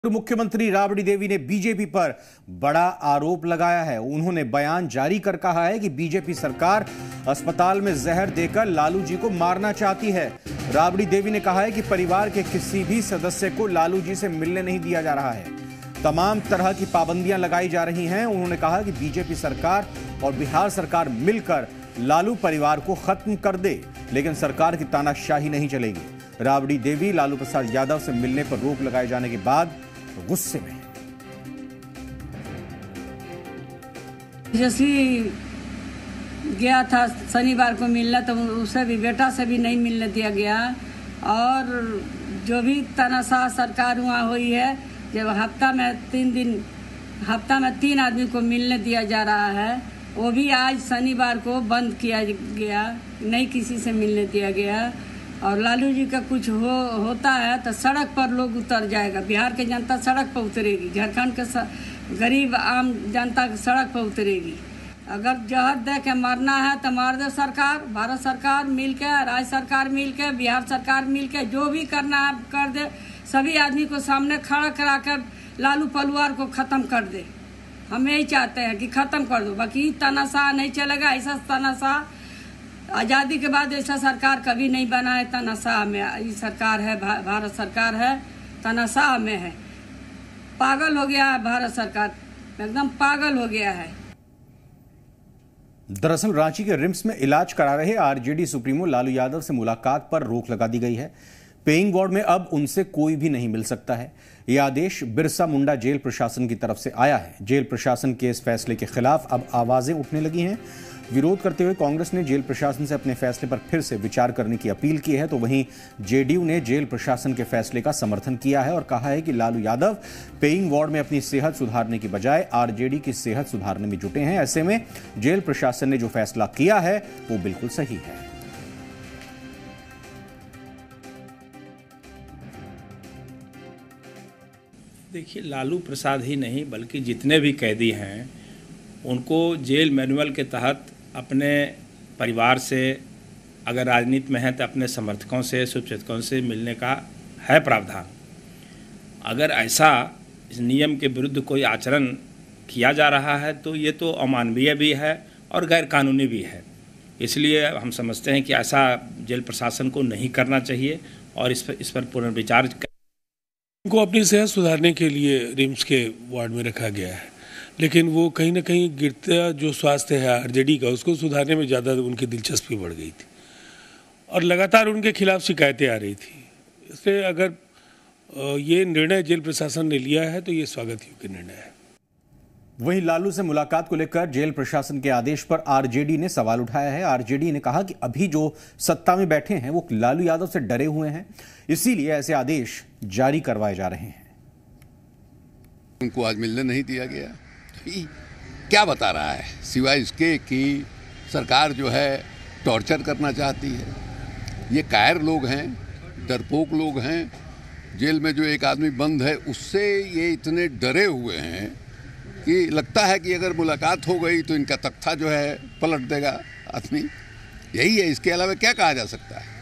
मुख्यमंत्री राबड़ी देवी ने बीजेपी पर बड़ा आरोप लगाया है। उन्होंने बयान जारी कर कहा है कि बीजेपी सरकार अस्पताल में जहर देकर लालू जी को मारना चाहती है। राबड़ी देवी ने कहा है कि परिवार के किसी भी सदस्य को लालू जी से मिलने नहीं दिया जा रहा है। तमाम तरह की पाबंदियां लगाई जा रही हैं। उन्होंने कहा कि बीजेपी सरकार और बिहार सरकार मिलकर लालू परिवार को खत्म कर दे, लेकिन सरकार की तानाशाही नहीं चलेगी। राबड़ी देवी लालू प्रसाद यादव से मिलने पर रोक लगाए जाने के बाद गुस्से में। जैसे गया था शनिवार को मिलना, तो उसे भी बेटा से भी नहीं मिलने दिया गया। और जो भी तानाशाह सरकार वहाँ हुई है, जब हफ्ता में 3 आदमी को मिलने दिया जा रहा है, वो भी आज शनिवार को बंद किया गया, नहीं किसी से मिलने दिया गया। और लालू जी का कुछ होता है तो सड़क पर लोग उतर जाएगा। बिहार की जनता सड़क पर उतरेगी, झारखंड के गरीब आम जनता सड़क पर उतरेगी। अगर जहर दे के मरना है तो मार दे सरकार, भारत सरकार मिल के, राज्य सरकार मिल के, बिहार सरकार मिल के, जो भी करना है कर दे। सभी आदमी को सामने खड़ा करा कर लालू परिवार को ख़त्म कर दे। हम यही चाहते हैं कि ख़त्म कर दो। बाकी तानाशाह नहीं चलेगा। ऐसा तानाशाह आज़ादी के बाद ऐसा सरकार कभी नहीं बना है। तानाशाह में ये सरकार है, भारत सरकार है, तानाशाह में है। पागल हो गया है भारत सरकार, एकदम पागल हो गया है। दरअसल रांची के रिम्स में इलाज करा रहे आरजेडी सुप्रीमो लालू यादव से मुलाकात पर रोक लगा दी गई है। पेइंग वार्ड में अब उनसे कोई भी नहीं मिल सकता है। यह आदेश बिरसा मुंडा जेल प्रशासन की तरफ से आया है। जेल प्रशासन के इस फैसले के खिलाफ अब आवाजें उठने लगी हैं। विरोध करते हुए कांग्रेस ने जेल प्रशासन से अपने फैसले पर फिर से विचार करने की अपील की है, तो वहीं जेडीयू ने जेल प्रशासन के फैसले का समर्थन किया है और कहा है कि लालू यादव पेइंग वार्ड में अपनी सेहत सुधारने की बजाय आरजेडी की सेहत सुधारने में जुटे हैं। ऐसे में जेल प्रशासन ने जो फैसला किया है वो बिल्कुल सही है। देखिए, लालू प्रसाद ही नहीं बल्कि जितने भी कैदी हैं उनको जेल मैनुअल के तहत अपने परिवार से, अगर राजनीति में है तो अपने समर्थकों से, शुभचिंतकों से मिलने का है प्रावधान। अगर ऐसा इस नियम के विरुद्ध कोई आचरण किया जा रहा है तो ये तो अमानवीय भी है और गैर कानूनी भी है। इसलिए हम समझते हैं कि ऐसा जेल प्रशासन को नहीं करना चाहिए और इस पर पुनर्विचार उनको अपनी सेहत सुधारने के लिए रिम्स के वार्ड में रखा गया है, लेकिन वो कहीं ना कहीं गिरता जो स्वास्थ्य है आरजेडी का, उसको सुधारने में ज़्यादा उनकी दिलचस्पी बढ़ गई थी और लगातार उनके खिलाफ शिकायतें आ रही थी। इसलिए अगर ये निर्णय जेल प्रशासन ने लिया है तो ये स्वागत योग्य निर्णय है। वहीं लालू से मुलाकात को लेकर जेल प्रशासन के आदेश पर आरजेडी ने सवाल उठाया है। आरजेडी ने कहा कि अभी जो सत्ता में बैठे हैं वो लालू यादव से डरे हुए हैं, इसीलिए ऐसे आदेश जारी करवाए जा रहे हैं। उनको आज मिलने नहीं दिया गया, क्या बता रहा है सिवाय इसके कि सरकार जो है टॉर्चर करना चाहती है। ये कायर लोग हैं, डरपोक लोग हैं। जेल में जो एक आदमी बंद है उससे ये इतने डरे हुए हैं कि लगता है कि अगर मुलाकात हो गई तो इनका तख्ता जो है पलट देगा आदमी। यही है, इसके अलावा क्या कहा जा सकता है।